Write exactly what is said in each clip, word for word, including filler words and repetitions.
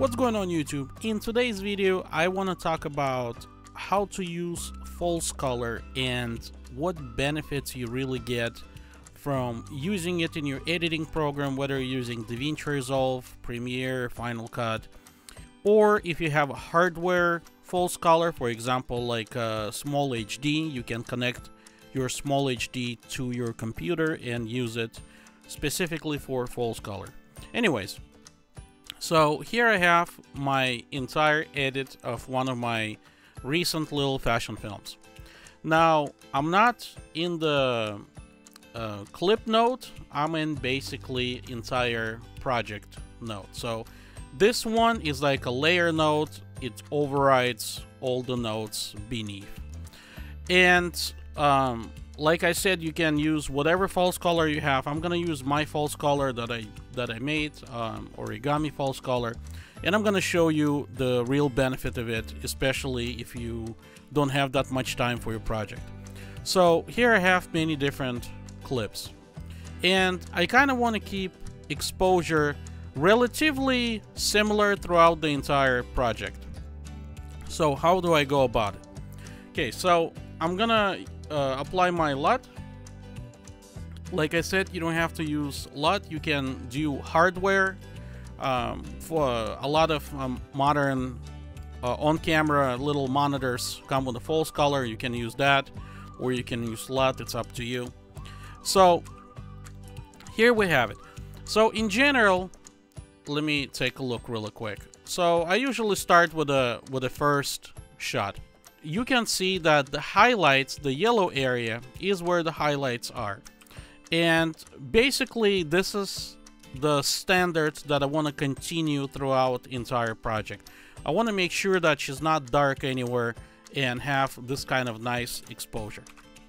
What's going on YouTube? In today's video I want to talk about how to use false color and what benefits you really get from using it in your editing program, whether you're using Davinci Resolve, Premiere, Final Cut, or if you have a hardware false color, for example like a small H D, you can connect your small H D to your computer and use it specifically for false color. Anyways, so here I have my entire edit of one of my recent little fashion films. Now, I'm not in the uh, clip node, I'm in basically entire project node. So this one is like a layer node, it overrides all the nodes beneath. And um, like I said, you can use whatever false color you have. I'm gonna use my false color that I that I made, um, origami false color, and I'm gonna show you the real benefit of it, especially if you don't have that much time for your project. So here I have many different clips, and I kind of want to keep exposure relatively similar throughout the entire project. So how do I go about it? Okay, so I'm gonna uh, apply my L U T. Like I said, you don't have to use L U T. You can do hardware. Um, for a lot of um, modern uh, on-camera little monitors come with a false color. You can use that, or you can use L U T. It's up to you. So here we have it. So in general, let me take a look really quick. So I usually start with a with a first shot. You can see that the highlights, the yellow area, is where the highlights are. And basically, this is the standards that I want to continue throughout the entire project. I want to make sure that she's not dark anywhere and have this kind of nice exposure.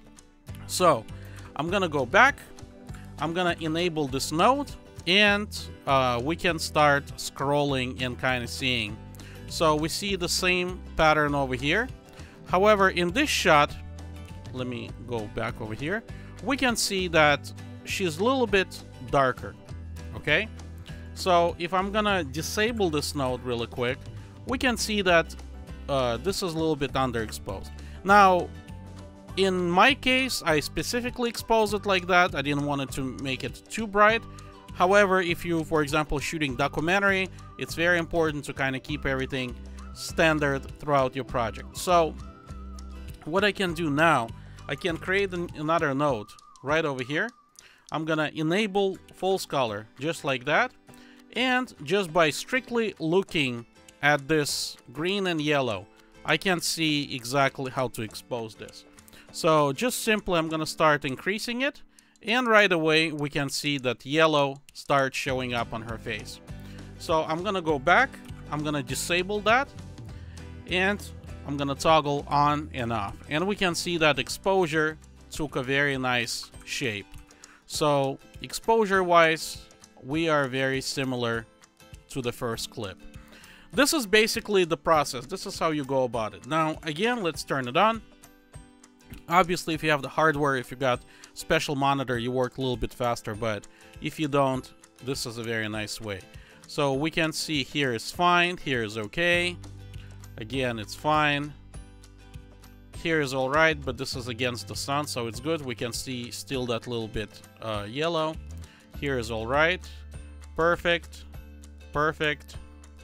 So I'm gonna go back. I'm gonna enable this node, and uh, we can start scrolling and kind of seeing. So we see the same pattern over here. However, in this shot, let me go back over here, we can see that she's a little bit darker. Okay, so if I'm gonna disable this node really quick, we can see that uh, this is a little bit underexposed. Now, in my case, I specifically exposed it like that. I didn't want it to make it too bright. However, if you, for example, shooting documentary, it's very important to kind of keep everything standard throughout your project. So what I can do now, I can create an, another node right over here. I'm gonna enable false color just like that, and just by strictly looking at this green and yellow, I can see exactly how to expose this. So just simply I'm gonna start increasing it, and right away we can see that yellow starts showing up on her face. So I'm gonna go back, I'm gonna disable that, and I'm gonna toggle on and off, and we can see that exposure took a very nice shape. So exposure wise, we are very similar to the first clip. This is basically the process. This is how you go about it. Now again, let's turn it on. Obviously, if you have the hardware, if you got special monitor, you work a little bit faster, but if you don't, this is a very nice way. So we can see here is fine, here is okay. Again, it's fine. Here is all right, but this is against the sun, so it's good. We can see still that little bit uh, yellow. Here is all right. Perfect. Perfect.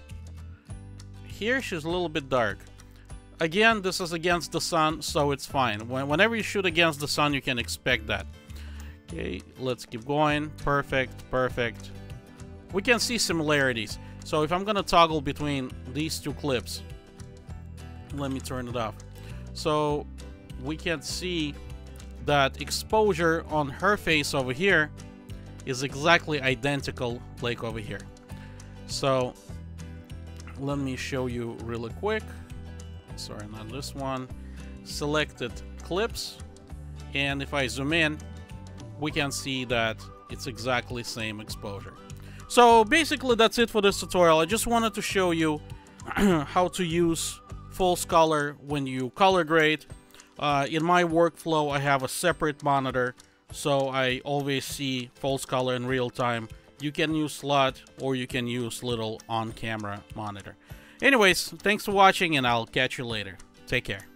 Here she's a little bit dark. Again, this is against the sun, so it's fine. When, whenever you shoot against the sun, you can expect that. Okay, let's keep going. Perfect, perfect. We can see similarities. So if I'm gonna toggle between these two clips, let me turn it off. So we can see that exposure on her face over here is exactly identical like over here. So let me show you really quick. Sorry, not this one. Selected clips, and if I zoom in, we can see that it's exactly same exposure. So basically that's it for this tutorial. I just wanted to show you how to use false color when you color grade. Uh, in my workflow, I have a separate monitor, so I always see false color in real time You can use slot or you can use little on-camera monitor. Anyways, thanks for watching and I'll catch you later. Take care.